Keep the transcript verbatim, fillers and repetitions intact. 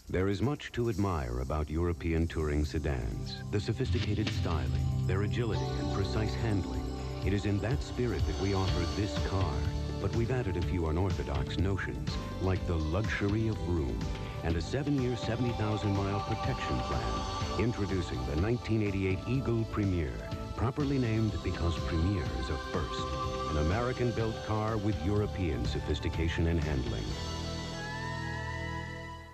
There is much to admire about European touring sedans. The sophisticated styling, their agility and precise handling. It is in that spirit that we offer this car. But we've added a few unorthodox notions, like the luxury of room and a seven-year, seventy thousand mile protection plan. Introducing the nineteen eighty-eight Eagle Premier, properly named because Premier is a first. An American-built car with European sophistication and handling.